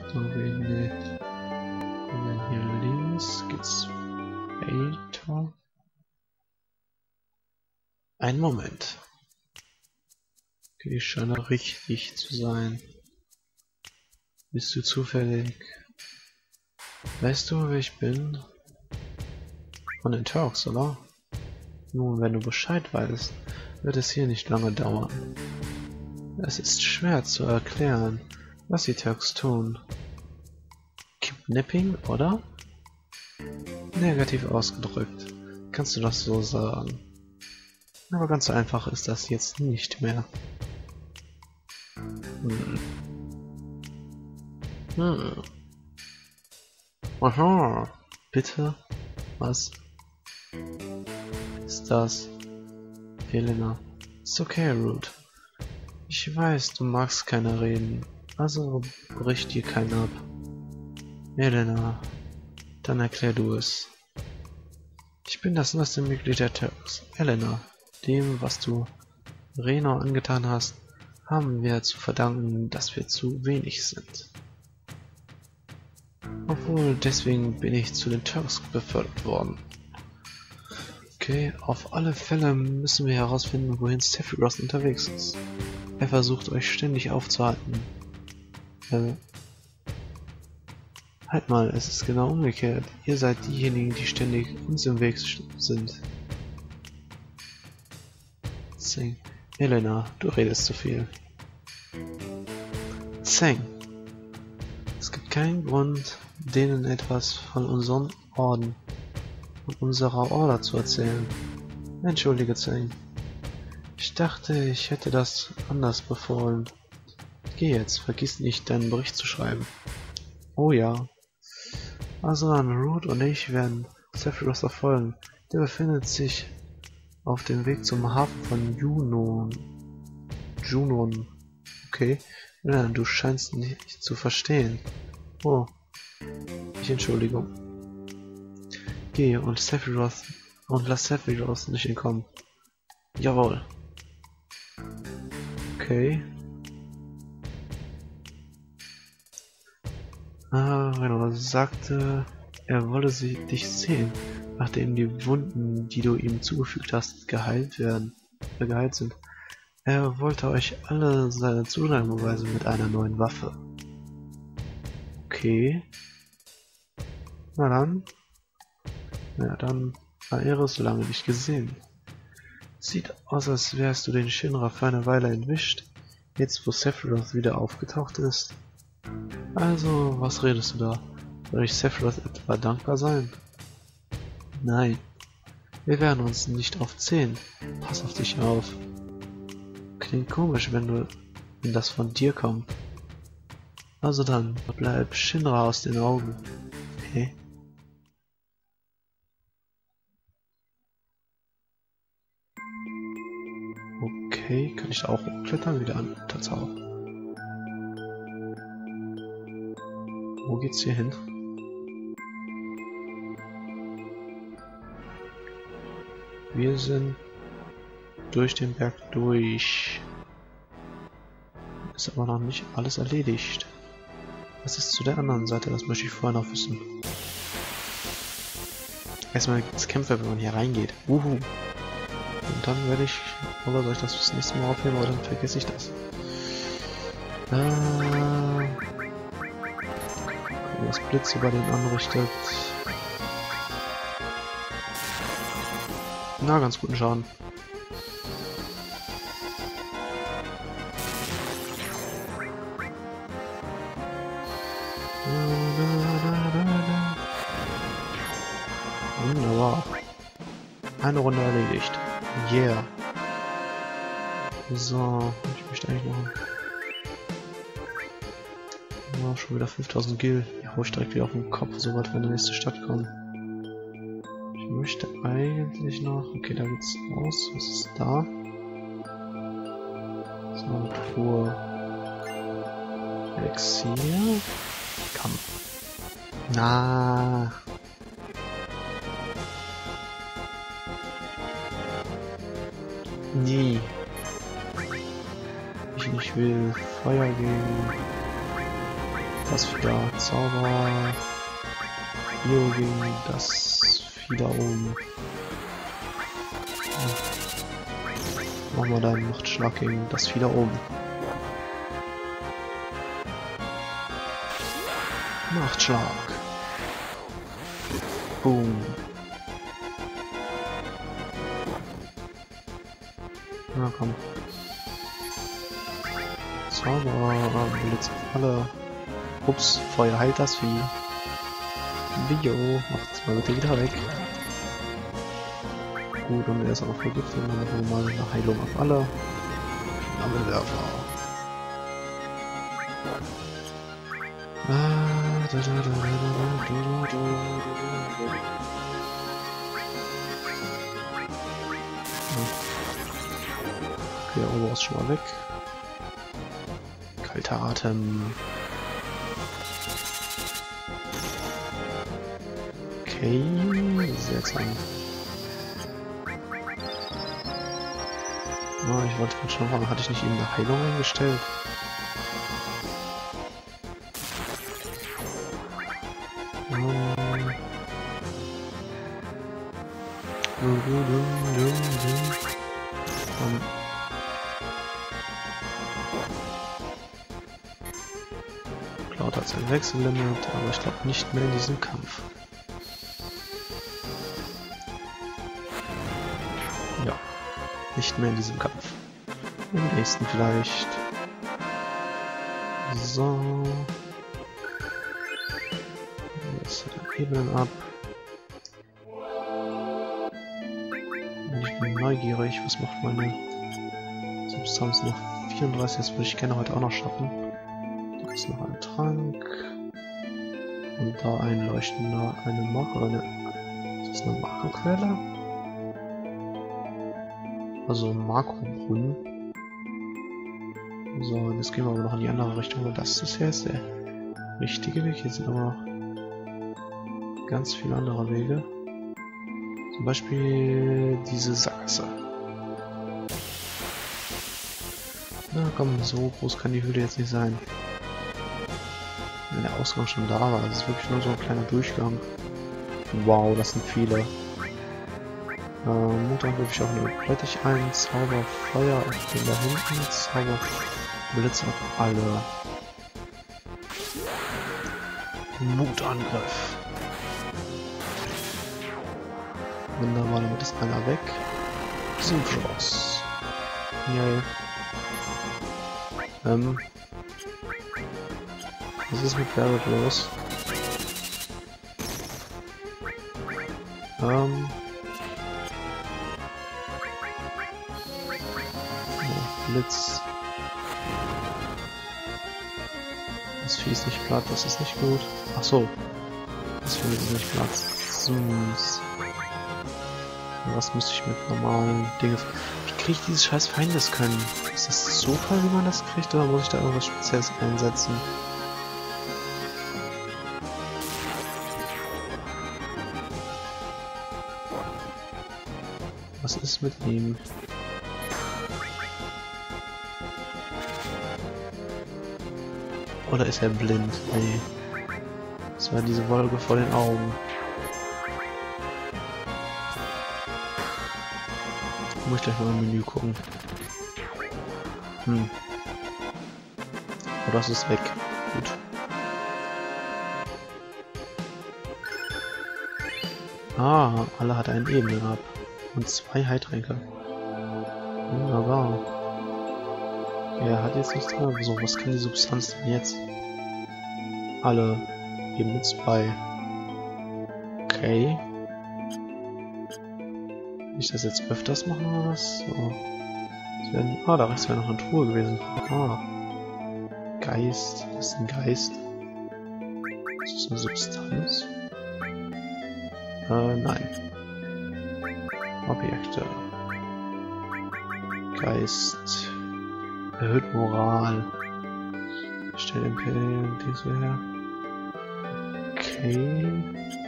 Okay, nee. Und dann hier links geht's weiter. Ein Moment. Okay, ich scheine richtig zu sein. Bist du zufällig? Weißt du, wer ich bin? Von den Turks, oder? Nun, wenn du Bescheid weißt, wird es hier nicht lange dauern. Es ist schwer zu erklären, was die Turks tun. Kidnapping, oder? Negativ ausgedrückt, kannst du das so sagen. Aber ganz so einfach ist das jetzt nicht mehr. Aha, bitte? Was ist das? Helena. Ist okay, Root. Ich weiß, du magst keine Reden, also brich dir keinen ab. Helena, dann erklär du es. Ich bin das neueste Mitglied der Turks. Helena, dem, was du Reno angetan hast, haben wir zu verdanken, dass wir zu wenig sind. Obwohl, deswegen bin ich zu den Turks befördert worden. Okay, auf alle Fälle müssen wir herausfinden, wohin Sephiroth unterwegs ist. Er versucht euch ständig aufzuhalten. Halt mal, es ist genau umgekehrt. Ihr seid diejenigen, die ständig uns im Weg sind. Zeng. Helena, du redest zu viel. Zeng. Es gibt keinen Grund, denen etwas von unserem Orden und unserer Order zu erzählen. Entschuldige, Zeng. Ich dachte, ich hätte das anders befohlen. Geh jetzt, vergiss nicht, deinen Bericht zu schreiben. Oh ja. Azran, Root und ich werden Sephiroth verfolgen. Der befindet sich auf dem Weg zum Hafen von Junon. Okay. Ja, du scheinst nicht zu verstehen. Oh. Entschuldigung. Geh und lass Sephiroth nicht entkommen. Jawohl. Okay. Reno sagte, er wolle dich sehen, nachdem die Wunden, die du ihm zugefügt hast, geheilt sind. Er wollte euch alle seine Zuneigung beweisen mit einer neuen Waffe. Okay. Na dann. Ja, dann war Ehre so lange nicht gesehen. Sieht aus, als wärst du den Shinra für eine Weile entwischt, jetzt wo Sephiroth wieder aufgetaucht ist. Also, was redest du da? Soll ich Sephiroth etwa dankbar sein? Nein. Wir werden uns nicht aufzählen. Pass auf dich auf. Klingt komisch, wenn das von dir kommt. Also dann, bleib Shinra aus den Augen. Okay. Okay, kann ich da auch hochklettern? Wieder an. Tatsache. Wo geht's hier hin? Wir sind durch den Berg durch. Ist aber noch nicht alles erledigt. Was ist zu der anderen Seite? Das möchte ich vorher noch wissen. Erstmal gibt es Kämpfe, wenn man hier reingeht. Uhu. Und dann werde ich... Oder soll ich das nächste Mal aufnehmen? Oder dann vergesse ich das. Das Blitz über den anrichtet. Na, ganz guten Schaden. Wunderbar. Eine Runde erledigt. Yeah. So, ich möchte eigentlich noch... Ja, schon wieder 5000 Gil. Die hau ich direkt wieder auf den Kopf, sobald wir in die nächste Stadt kommen. Ich möchte eigentlich noch... Okay, da geht's raus. Was ist da? So, eine Truhe. Elixier. Komm. Na. Nie. Ich nicht will. Feuer gegen. das wieder Zauber. Hier gegen das Vieh da oben. Machen wir da einen Machtschlag gegen das Vieh da oben. Machtschlag. Boom. Na komm. Zauber, Blitz auf alle. Ups, Feuer heilt das Vieh. Bio, macht's mal bitte wieder weg. Gut, und er ist auch vergiftet, dann machen wir mal eine Heilung auf alle. Flammenwerfer. Okay, Ober ist schon mal weg. Kalter Atem. Okay, seltsam. Oh, ich wollte gerade schon fragen, hatte ich nicht eben eine Heilung eingestellt? Cloud hat sein Wechsellimit, aber ich glaube nicht mehr in diesem Kampf. Ja, nicht mehr in diesem Kampf. Im nächsten vielleicht. So. Jetzt Ebenen ab. Ich bin neugierig, was macht meine Substanz noch? 34, das würde ich gerne heute auch noch schaffen. Da ist noch ein Trank. Und da ein leuchtender, eine Marco, ist das eine Marco-Quelle? Also ein Makrobrunnen. So, jetzt gehen wir aber noch in die andere Richtung. Und das ist jetzt der richtige Weg. Hier sind aber noch ganz viele andere Wege. Zum Beispiel diese Sackgasse. Na komm, so groß kann die Höhle jetzt nicht sein. Wenn der Ausgang schon da war, das ist wirklich nur so ein kleiner Durchgang. Wow, das sind viele. Mutangriff ich auch nur plättig ein. Zauber Feuer auf den da hinten. Zauber Blitz auf alle. Mutangriff. Wunderbar, damit ist einer weg. Zufluss. Yay. Was ist mit Barrett los? Blitz. Das Vieh ist nicht platt, das ist nicht gut. Ach so. Das Vieh ist nicht platt. Zooms. Was müsste ich mit normalen Dingen... Wie kriege ich dieses scheiß Feindeskönnen? Ist das Zufall, wie man das kriegt, oder muss ich da irgendwas Spezielles einsetzen? Was ist mit ihm? Oder ist er blind? Nee. Das war diese Wolke vor den Augen. Muss ich gleich mal im Menü gucken. Oh, das ist weg. Gut. Ah, alle hat einen Ebenen ab. Und 2 Heiltränke. Wunderbar. Er hat jetzt nichts mehr. So, was kann die Substanz denn jetzt? Alle Ebene 2. Okay. Will ich das jetzt öfters machen oder was? So. Ah, da rechts wäre noch eine Truhe gewesen. Ah. Geist. Was ist ein Geist? Ist das eine Substanz? Nein. Objekte. Geist. Erhöht Moral. Stell Imperium, diese her. Okay.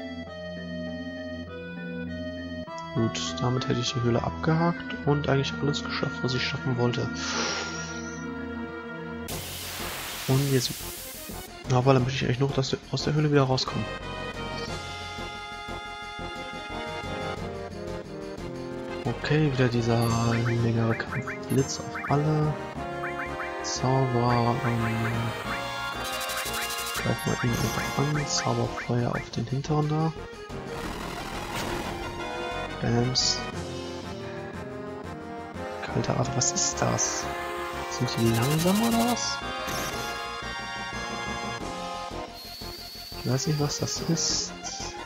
Gut, damit hätte ich die Höhle abgehakt und eigentlich alles geschafft, was ich schaffen wollte. Und jetzt Aber dann möchte ich eigentlich noch, dass wir aus der Höhle wieder rauskommen. Okay, wieder dieser längere Kampf. Blitz auf alle. Zauber, greifen wir ihn einfach an. Zauberfeuer auf den hinteren da. Bams. Kalte Art, was ist das? Sind die langsam oder was? Ich weiß nicht, was das ist.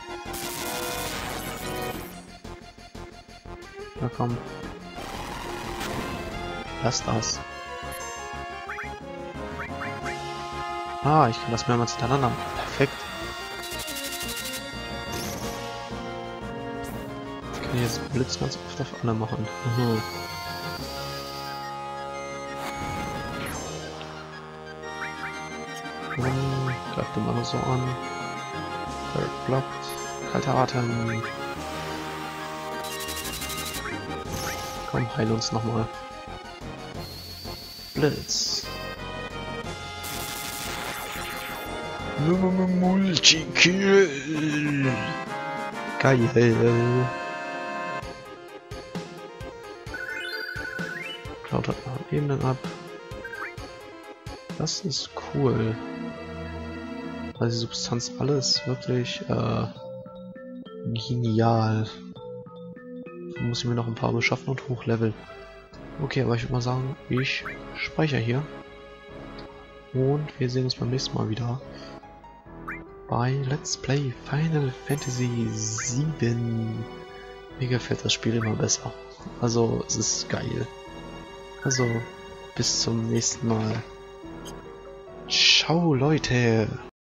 Na komm. Lass das. Ah, ich kann das mehrmals hintereinander machen. Perfekt. Ich kann jetzt Blitz ganz oft auf alle machen. Mhm. Greift den Mann so an. Third blockt. Kalter Atem. Komm, heil uns nochmal. Blitz. Multikill. Geil. Klaut hat noch Ebenen ab. Das ist cool. Also die Substanz alles wirklich genial. Da muss ich mir noch ein paar beschaffen und hochleveln. Okay, aber ich würde mal sagen, ich speichere hier. Und wir sehen uns beim nächsten Mal wieder bei Let's Play Final Fantasy VII. Mir gefällt das Spiel immer besser. Also es ist geil. Also bis zum nächsten Mal. Ciao Leute!